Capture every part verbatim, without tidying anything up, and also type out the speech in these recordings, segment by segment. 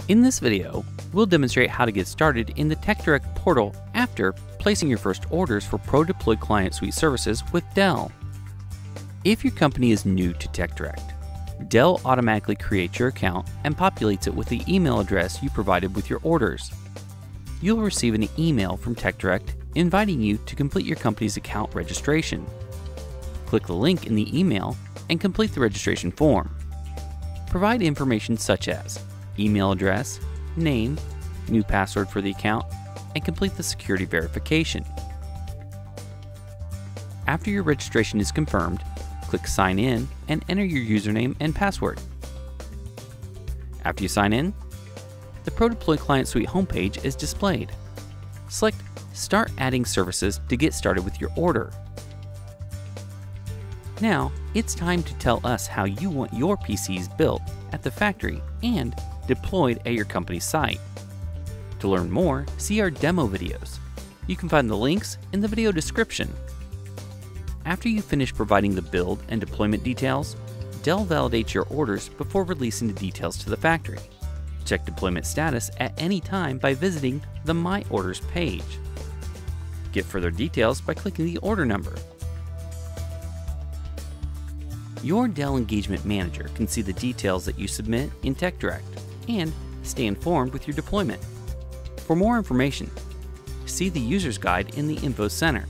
In this video, we'll demonstrate how to get started in the TechDirect portal after placing your first orders for ProDeploy Client Suite services with Dell. If your company is new to TechDirect, Dell automatically creates your account and populates it with the email address you provided with your orders. You'll receive an email from TechDirect inviting you to complete your company's account registration. Click the link in the email and complete the registration form. Provide information such as email address, name, new password for the account, and complete the security verification. After your registration is confirmed, click Sign In and enter your username and password. After you sign in, the ProDeploy Client Suite homepage is displayed. Select Start Adding Services to get started with your order. Now, it's time to tell us how you want your P Cs built at the factory and deployed at your company's site. To learn more, see our demo videos. You can find the links in the video description. After you finish providing the build and deployment details, Dell validates your orders before releasing the details to the factory. Check deployment status at any time by visiting the My Orders page. Get further details by clicking the order number. Your Dell Engagement Manager can see the details that you submit in TechDirect and stay informed with your deployment. For more information, see the User's Guide in the Info Center.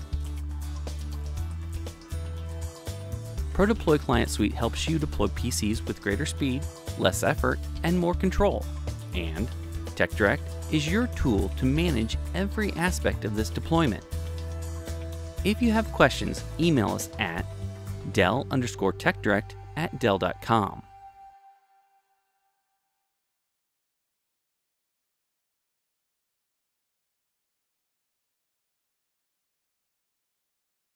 ProDeploy Client Suite helps you deploy P Cs with greater speed, less effort, and more control. And TechDirect is your tool to manage every aspect of this deployment. If you have questions, email us at dell underscore techdirect at dell dot com.